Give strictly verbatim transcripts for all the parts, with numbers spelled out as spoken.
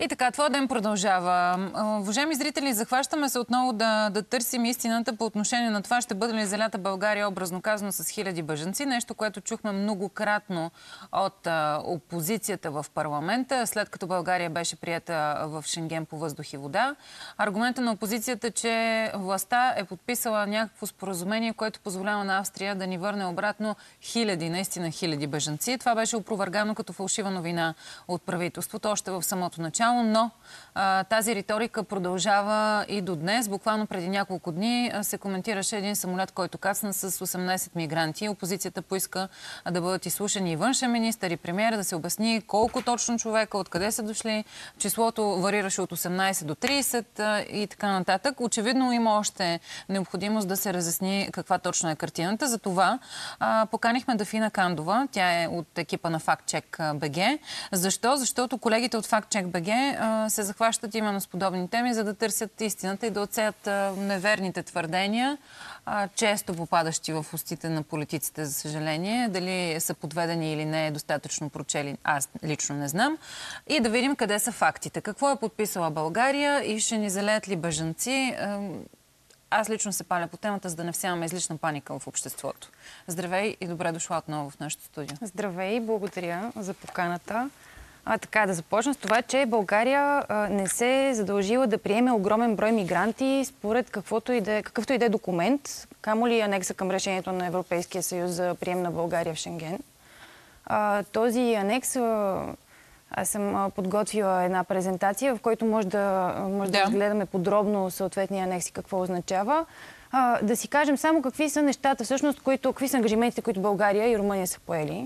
И така, твой ден продължава. Уважаеми зрители, захващаме се отново да, да търсим истината по отношение на това, ще бъде ли залята България, образно казано, с хиляди бежанци. Нещо, което чухме многократно от а, опозицията в парламента, след като България беше приета в Шенген по въздух и вода. Аргументът на опозицията, че властта е подписала някакво споразумение, което позволява на Австрия да ни върне обратно хиляди, наистина хиляди бежанци. Това беше опровергано като фалшива новина от правителството още в самото начало. Но а, тази риторика продължава и до днес. Буквално преди няколко дни а, се коментираше един самолет, който кацна с осемнайсет мигранти. Опозицията поиска а, да бъдат изслушани и външен министър, и премиер, да се обясни колко точно човека, откъде са дошли. Числото варираше от осемнайсет до трийсет а, и така нататък. Очевидно има още необходимост да се разясни каква точно е картината. Затова а, поканихме Дафина Кандова. Тя е от екипа на FactCheck БГ. Защо? Защото колегите от FactCheck БГ се захващат именно с подобни теми, за да търсят истината и да отсеят неверните твърдения, често попадащи в устите на политиците, за съжаление. Дали са подведени или не е достатъчно прочели, аз лично не знам. И да видим къде са фактите. Какво е подписала България и ще ни залеят ли бежанци? Аз лично се паля по темата, за да не всяваме излишна паника в обществото. Здравей и добре дошла отново в нашото студио. Здравей, благодаря за поканата. А, така, да започна с това, че България а, не се е задължила да приеме огромен брой мигранти според каквото и да е, какъвто и да е документ, камо ли анекса към решението на Европейския съюз за прием на България в Шенген. А, този анекс, а, аз съм а, подготвила една презентация, в който може да, може да. да разгледаме подробно съответния анекс и какво означава. А, да си кажем само какви са нещата, всъщност, които, какви са ангажиментите, които България и Румъния са поели.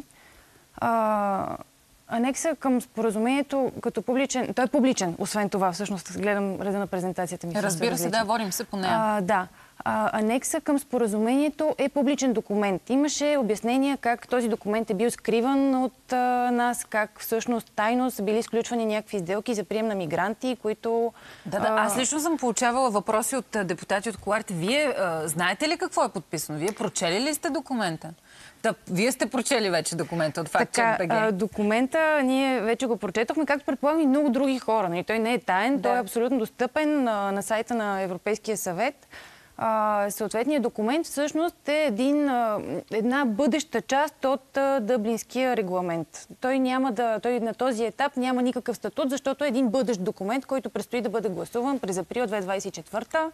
А, Анекса към споразумението като публичен... Той е публичен, освен това, всъщност, гледам реда на презентацията ми. Разбира се, да, водим се по нея. А, да. А, анекса към споразумението е публичен документ. Имаше обяснения как този документ е бил скриван от а, нас, как всъщност тайно са били изключвани някакви сделки за прием на мигранти, които... Да, да. Аз лично съм получавала въпроси от депутати от кулоарите. Вие а, знаете ли какво е подписано? Вие прочели ли сте документа? Да, вие сте прочели вече документа от FactCheck БГ. Документа ние вече го прочетохме, както предполагам и много други хора. И той не е таен, да. Той е абсолютно достъпен а, на сайта на Европейския съвет. А, съответният документ всъщност е един, а, една бъдеща част от а, Дъблинския регламент. Той, няма да, той на този етап няма никакъв статут, защото е един бъдещ документ, който предстои да бъде гласуван през април две хиляди двадесет и четвърта.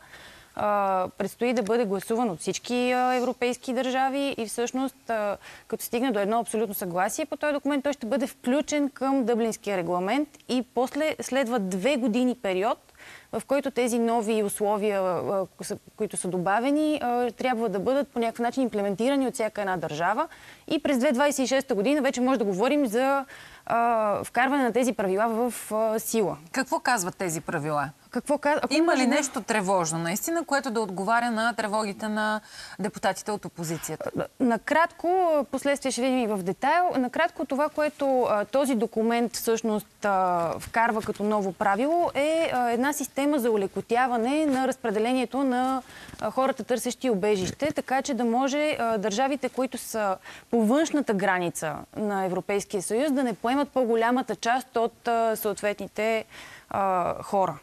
Uh, предстои да бъде гласуван от всички uh, европейски държави и всъщност, uh, като стигне до едно абсолютно съгласие по този документ, той ще бъде включен към Дъблинския регламент и после следва две години период, в който тези нови условия, uh, които са добавени, uh, трябва да бъдат по някакъв начин имплементирани от всяка една държава. И през две хиляди двадесет и шеста година вече може да говорим за uh, вкарване на тези правила в uh, сила. Какво казват тези правила? Какво казва? Има ли нещо тревожно, наистина, което да отговаря на тревогите на депутатите от опозицията? Накратко, последствие ще видим и в детайл, накратко това, което а, този документ всъщност а, вкарва като ново правило, е а, една система за улекотяване на разпределението на а, хората, търсещи убежище, така че да може а, държавите, които са по външната граница на Европейския съюз, да не поемат по-голямата част от а, съответните а, хора.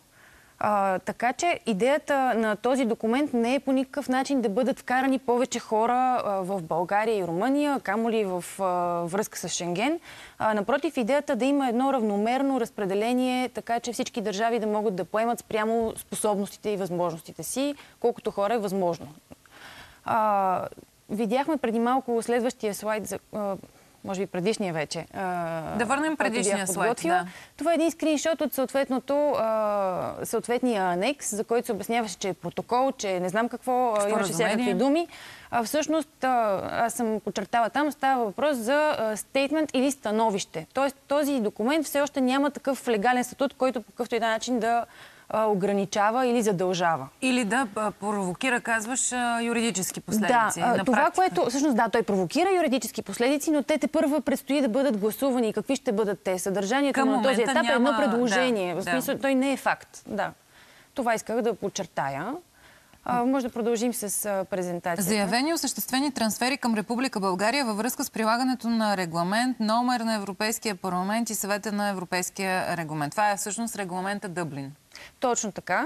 А, така че идеята на този документ не е по никакъв начин да бъдат вкарани повече хора а, в България и Румъния, камо ли в а, връзка с Шенген. А, напротив, идеята да има едно равномерно разпределение, така че всички държави да могат да поемат спрямо способностите и възможностите си, колкото хора е възможно. А, видяхме преди малко следващия слайд за... А, може би предишния вече. Да върнем предишния слайд, да. Това е един скриншот от съответното, а, съответния анекс, за който се обясняваше, че е протокол, че не знам какво, имаше всякакви думи. А, всъщност, а, аз съм подчертала там, става въпрос за стейтмент или становище. Тоест, този документ все още няма такъв легален статут, който по какъвто и да начин да ограничава или задължава. Или да провокира, казваш, юридически последици. Да, на това, практика. което... Всъщност, да, той провокира юридически последици, но те тепърва предстои да бъдат гласувани. Какви ще бъдат те? Съдържанието на този етап няма... е едно предложение. Да, в смисъл, да. Той не е факт. Да. Това исках да подчертая. А, може да продължим с а, презентацията. Заявени осъществени трансфери към Република България във връзка с прилагането на регламент номер на Европейския парламент и съвета на Европейския регламент. Това е всъщност регламента Дъблин. Точно така.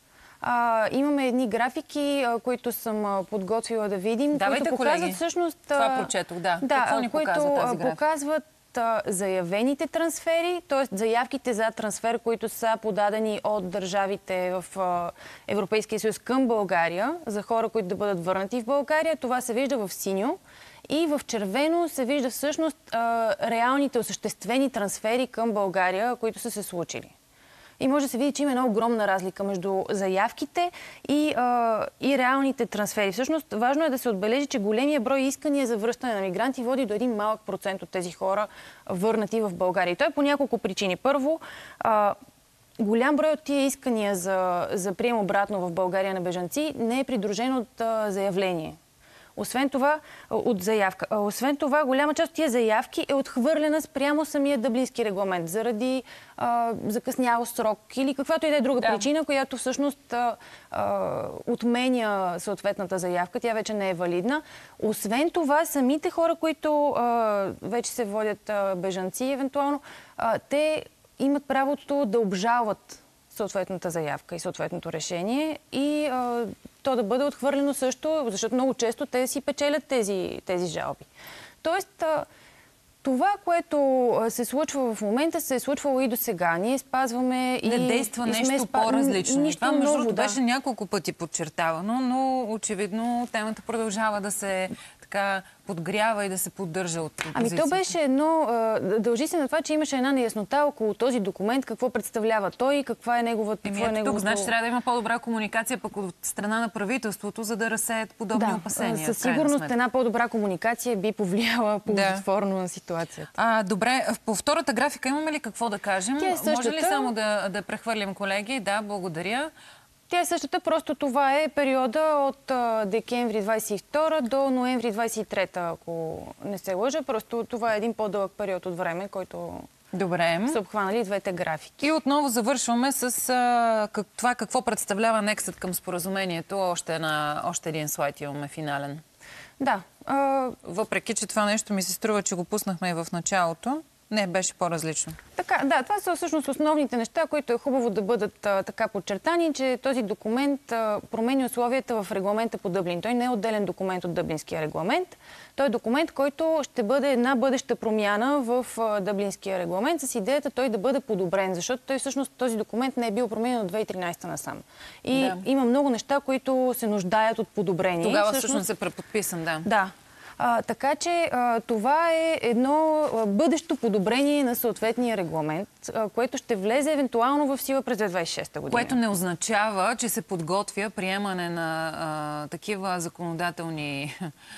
А, имаме едни графики, а, които съм а, подготвила да видим, Давайте, които показват колеги. всъщност... А, Това прочетох, да. Да, Какво ни които показва тази а, графика? показват а, заявените трансфери, т.е. заявките за трансфер, които са подадени от държавите в а, Европейския съюз към България, за хора, които да бъдат върнати в България. Това се вижда в синьо. И в червено се вижда всъщност а, реалните осъществени трансфери към България, които са се случили. И може да се види, че има една огромна разлика между заявките и, а, и реалните трансфери. Всъщност, важно е да се отбележи, че големия брой искания за връщане на мигранти води до един малък процент от тези хора върнати в България. И той е по няколко причини. Първо, а, голям брой от тия искания за, за прием обратно в България на бежанци не е придружен от а, заявление. Освен това, от заявка. Освен това, голяма част от тия заявки е отхвърлена спрямо самия дъблински регламент заради а, закъснял срок или каквато и да е друга да. причина, която всъщност а, а, отменя съответната заявка. Тя вече не е валидна. Освен това, самите хора, които а, вече се водят а, бежанци, евентуално, а, те имат правото да обжалват съответната заявка и съответното решение и а, то да бъде отхвърлено също, защото много често те си печелят тези, тези жалби. Тоест, а, това, което се случва в момента, се е случвало и до сега. Ние спазваме и... Не действа и нещо спа... по-различно. Нищо Това, между ново, другото, да. беше няколко пъти подчертавано, но очевидно темата продължава да се така подгрява и да се поддържа от опозицията. Ами то беше едно... Дължи се на това, че имаше една неяснота около този документ, какво представлява той, каква е неговата... Еми, е ето неговото... тук, значи трябва да има по-добра комуникация пък от страна на правителството, за да разсеят подобни да, опасения. Със сигурност една по-добра комуникация би повлияла ползотворно да. на ситуацията. А, добре, по втората графика имаме ли какво да кажем? Тя е същата. Може ли само да, да прехвърлим, колеги? Да, благодаря. Тя е същата, просто това е периода от а, декември двадесет и втора до ноември двадесет и трета, ако не се лъжа. Просто това е един по-дълъг период от време, който Добре. са обхванали двете графики. И отново завършваме с а, как, това какво представлява анексът към споразумението. Още, една, още един слайд имаме финален. Да. А... Въпреки, че това нещо ми се струва, че го пуснахме и в началото. Не, беше по-различно. Така, да, това са всъщност основните неща, които е хубаво да бъдат а, така подчертани, че този документ а, променя условията в регламента по Дъблин. Той не е отделен документ от Дъблинския регламент. Той е документ, който ще бъде една бъдеща промяна в а, Дъблинския регламент с идеята той да бъде подобрен, защото той всъщност този документ не е бил променен от две хиляди и тринадесета насам. И да. Има много неща, които се нуждаят от подобрение. Тогава всъщност, всъщност е преподписан, да. Да. А, така че а, това е едно а, бъдещо подобрение на съответния регламент, а, което ще влезе евентуално в сила през две хиляди двадесет и шеста година. Което не означава, че се подготвя приемане на а, такива законодателни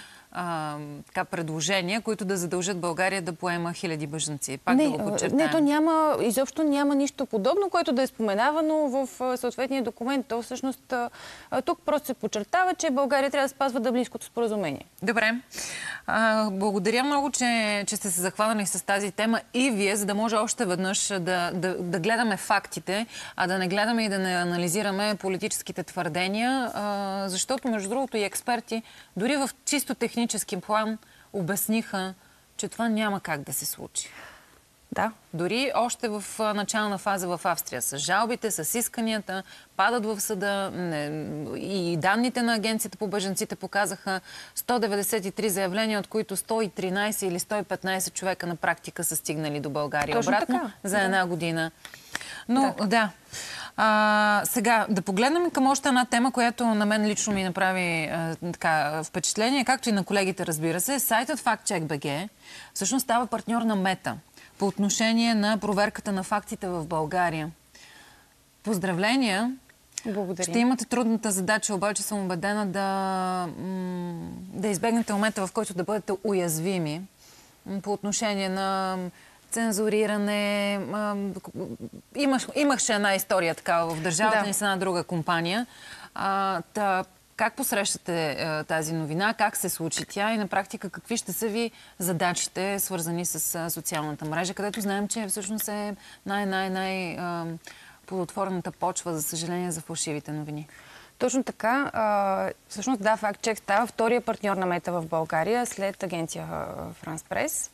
а, така, предложения, които да задължат България да поема хиляди бежанци. Пак не, да го подчертаем. Не, то няма, изобщо няма нищо подобно, което да е споменавано в съответния документ. То всъщност тук просто се подчертава, че България трябва да спазва Дъблинското споразумение. Добре. А, благодаря много, че, че сте се захванали с тази тема и вие, за да може още веднъж да, да, да гледаме фактите, а да не гледаме и да не анализираме политическите твърдения, а, защото, между другото, и експерти, дори в чисто технически план, обясниха, че това няма как да се случи. Да. Дори още в начална фаза в Австрия, с жалбите, с исканията, падат в съда не, и данните на Агенцията по бежанците показаха сто деветдесет и три заявления, от които сто и тринадесет или сто и петнадесет човека на практика са стигнали до България. Точно обратно така. за Да. една година. Но да. да. А, сега, да погледнем към още една тема, която на мен лично ми направи а, така, впечатление, както и на колегите, разбира се. Сайтът FactCheck.bg всъщност става партньор на Мета по отношение на проверката на фактите в България. Поздравления! Благодаря. Ще имате трудната задача, обаче съм убедена да, да избегнете момента, в който да бъдете уязвими по отношение на цензуриране. Имаш, имаше една история такава в държавата да. ни с една друга компания. А, та, как посрещате а, тази новина? Как се случи тя? И на практика какви ще са ви задачите, свързани с а, социалната мрежа, където знаем, че всъщност е най-най-най плодотворната почва, за съжаление, за фалшивите новини? Точно така. А, всъщност, да, FactCheck става втория партньор на Мета в България след агенция France Press.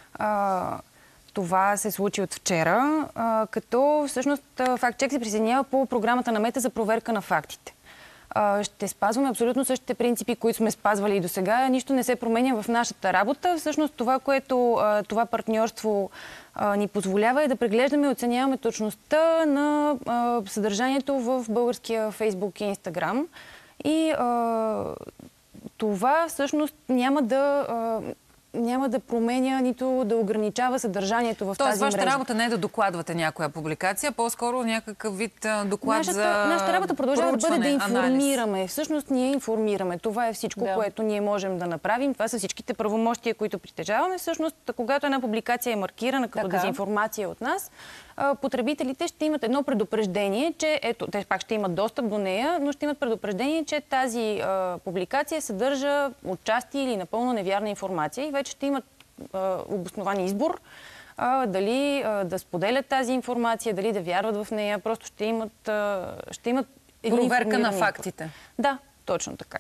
А, това се случи от вчера, а, като всъщност FactCheck се присъединява по програмата на Мета за проверка на фактите. А, ще спазваме абсолютно същите принципи, които сме спазвали и до сега. Нищо не се променя в нашата работа. Всъщност това, което а, това партньорство а, ни позволява е да преглеждаме и оценяваме точността на а, съдържанието в българския Фейсбук и Инстаграм. И а, това всъщност няма да... А, няма да променя, нито да ограничава съдържанието в Тоест, тази мрежа. Тоест, вашата работа не е да докладвате някоя публикация, по-скоро някакъв вид доклад нашата, за Нашата работа продължава да бъде да информираме. Анализ. Всъщност ние информираме. Това е всичко, да. което ние можем да направим. Това са всичките правомощия, които притежаваме. Всъщност, когато една публикация е маркирана като така. дезинформация от нас, потребителите ще имат едно предупреждение, че ето, те пак ще имат достъп до нея, но ще имат предупреждение, че тази а, публикация съдържа отчасти или напълно невярна информация и вече ще имат а, обоснован избор а, дали а, да споделят тази информация, дали да вярват в нея. Просто ще имат, а, ще имат проверка на фактите. Да, точно така.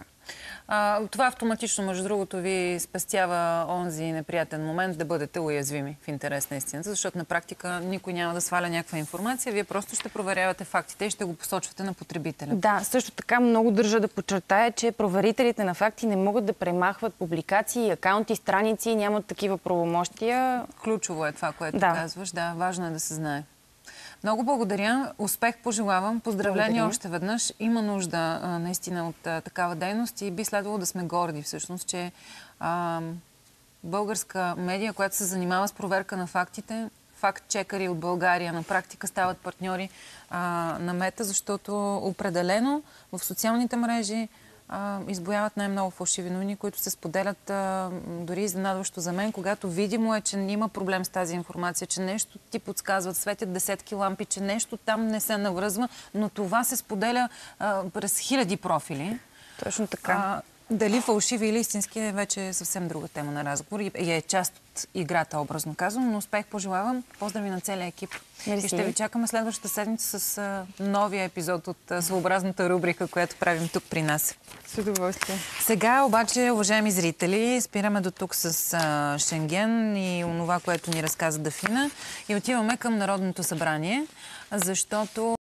А, това автоматично, между другото, ви спестява онзи неприятен момент да бъдете уязвими в интерес на истината, защото на практика никой няма да сваля някаква информация, вие просто ще проверявате фактите и ще го посочвате на потребителя. Да, също така много държа да подчертая, че проверителите на факти не могат да премахват публикации, акаунти, страници, нямат такива правомощия. Ключово е това, което да. казваш. Да, важно е да се знае. Много благодаря. Успех пожелавам. Поздравления благодаря. Още веднъж. Има нужда а, наистина от а, такава дейност и би следвало да сме горди всъщност, че а, българска медия, която се занимава с проверка на фактите, факт-чекъри от България на практика стават партньори а, на Мета, защото определено в социалните мрежи а, избояват най-много фалшиви новини, които се споделят а, дори изненадващо за мен, когато видимо е, че има проблем с тази информация, че нещо ти подсказват, светят десетки лампи, че нещо там не се навръзва, но това се споделя а, през хиляди профили. Точно така. А, дали фалшиви или истински е вече съвсем друга тема на разговор и е част от играта, образно казвам, но успех пожелавам. Поздрави на целия екип. Мерси. И ще ви чакаме следващата седмица с а, новия епизод от а, своеобразната рубрика, която правим тук при нас. С удоволствие. Сега обаче, уважаеми зрители, спираме до тук с а, Шенген и онова, което ни разказа Дафина и отиваме към Народното събрание, защото